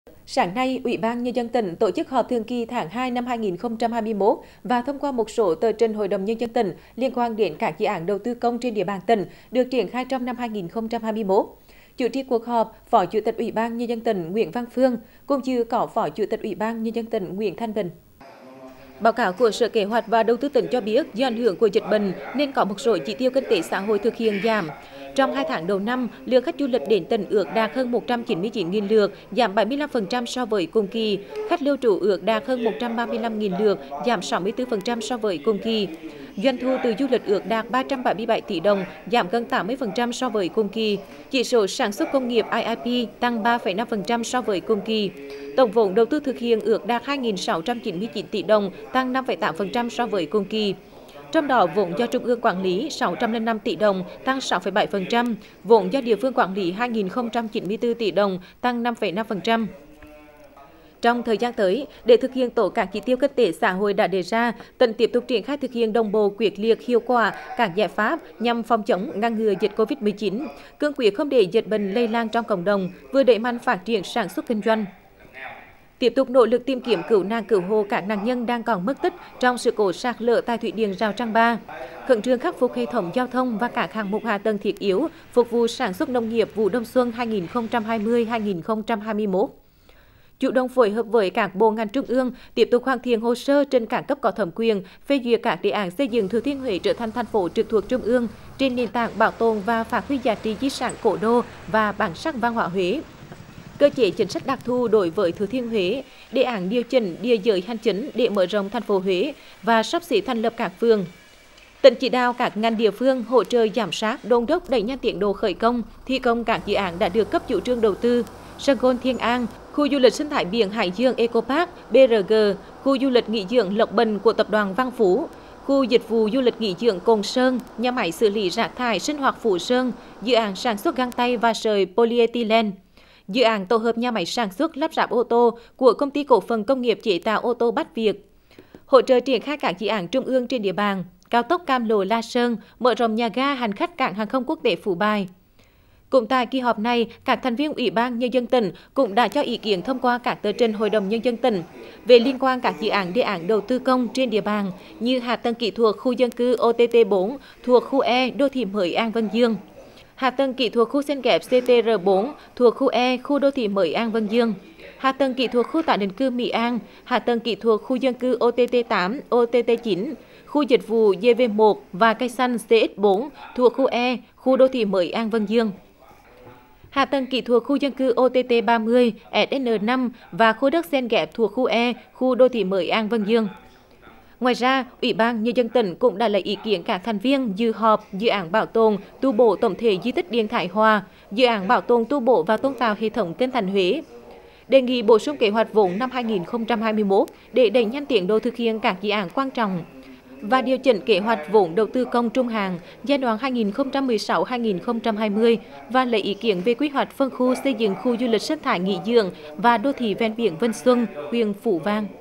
Sáng nay, Ủy ban Nhân dân tỉnh tổ chức họp thường kỳ tháng 2 năm 2021 và thông qua một số tờ trình Hội đồng Nhân dân tỉnh liên quan đến các dự án đầu tư công trên địa bàn tỉnh được triển khai trong năm 2021. Chủ trì cuộc họp, Phó Chủ tịch Ủy ban Nhân dân tỉnh Nguyễn Văn Phương, cùng dự có Phó Chủ tịch Ủy ban Nhân dân tỉnh Nguyễn Thanh Bình. Báo cáo của Sở Kế hoạch và Đầu tư tỉnh cho biết, do ảnh hưởng của dịch bệnh nên có một số chỉ tiêu kinh tế xã hội thực hiện giảm. Trong 2 tháng đầu năm, lượng khách du lịch đến tỉnh ước đạt hơn 199.000 lượt, giảm 75% so với cùng kỳ. Khách lưu trú ước đạt hơn 135.000 lượt, giảm 64% so với cùng kỳ. Doanh thu từ du lịch ước đạt 377 tỷ đồng, giảm gần 80% so với cùng kỳ. Chỉ số sản xuất công nghiệp IIP tăng 3,5% so với cùng kỳ. Tổng vốn đầu tư thực hiện ước đạt 2.699 tỷ đồng, tăng 5,8% so với cùng kỳ. Trong đó, vốn do Trung ương quản lý 605 tỷ đồng, tăng 6,7%, vốn do địa phương quản lý 2.094 tỷ đồng, tăng 5,5%. Trong thời gian tới, để thực hiện tốt các chỉ tiêu kinh tế xã hội đã đề ra, tỉnh tiếp tục triển khai thực hiện đồng bộ quyết liệt hiệu quả các giải pháp nhằm phòng chống ngăn ngừa dịch Covid-19, cương quyết không để dịch bệnh lây lan trong cộng đồng, vừa đẩy mạnh phát triển sản xuất kinh doanh. Tiếp tục nỗ lực tìm kiếm cứu nạn cứu hộ các nạn nhân đang còn mất tích trong sự cố sạt lở tại thủy điện Rào Trăng Ba, khẩn trương khắc phục hệ thống giao thông và các hạng mục hạ tầng thiết yếu phục vụ sản xuất nông nghiệp vụ đông xuân 2020-2021. Chủ động phối hợp với các bộ ngành trung ương, tiếp tục hoàn thiện hồ sơ trên các cấp có thẩm quyền, phê duyệt các đề án xây dựng Thừa Thiên Huế trở thành thành phố trực thuộc trung ương trên nền tảng bảo tồn và phát huy giá trị di sản cổ đô và bản sắc văn hóa Huế. Cơ chế chính sách đặc thù đối với Thừa Thiên Huế, đề án điều chỉnh địa giới hành chính để mở rộng thành phố Huế và sắp xếp thành lập các phường. Tỉnh chỉ đạo các ngành địa phương hỗ trợ giám sát, đôn đốc đẩy nhanh tiến độ khởi công, thi công các dự án đã được cấp chủ trương đầu tư. Sân Golf Thiên An, khu du lịch sinh thái biển Hải Dương Eco Park BRG, khu du lịch nghỉ dưỡng Lộc Bình của tập đoàn Văn Phú, khu dịch vụ du lịch nghỉ dưỡng Cồn Sơn, nhà máy xử lý rác thải sinh hoạt Phú Sơn, dự án sản xuất găng tay và sợi polyethylene. Dự án tổ hợp nhà máy sản xuất lắp ráp ô tô của Công ty Cổ phần Công nghiệp chế tạo ô tô Bách Việt. Hỗ trợ triển khai các dự án trung ương trên địa bàn, cao tốc Cam Lộ La Sơn, mở rộng nhà ga hành khách cảng hàng không quốc tế Phú Bài. Cũng tại kỳ họp này, các thành viên Ủy ban Nhân dân tỉnh cũng đã cho ý kiến thông qua các tờ trình Hội đồng Nhân dân tỉnh về liên quan các dự án đề án đầu tư công trên địa bàn như hạ tầng kỹ thuật khu dân cư OTT4 thuộc khu E đô thị mới An Vân Dương, hạ tầng kỹ thuật khu xen ghép CTR4 thuộc khu E khu đô thị mới An Vân Dương, hạ tầng kỹ thuật khu tái định cư Mỹ An, hạ tầng kỹ thuật khu dân cư OTT8, OTT9, khu dịch vụ GV1 và cây xanh CX4 thuộc khu E khu đô thị mới An Vân Dương. Hạ tầng kỹ thuật khu dân cư OTT30, SN5 và khu đất xen ghép thuộc khu E, khu đô thị mới An Vân Dương. Ngoài ra, Ủy ban Nhân dân tỉnh cũng đã lấy ý kiến các thành viên dự họp dự án bảo tồn, tu bổ tổng thể di tích Điện Thái Hòa, dự án bảo tồn tu bổ và tôn tạo hệ thống kênh Thành Huế. Đề nghị bổ sung kế hoạch vốn năm 2021 để đẩy nhanh tiến độ thực hiện các dự án quan trọng và điều chỉnh kế hoạch vốn đầu tư công trung hạn giai đoạn 2016-2020 và lấy ý kiến về quy hoạch phân khu xây dựng khu du lịch sinh thái nghỉ dưỡng và đô thị ven biển Vân Xuân, huyện Phú Vang.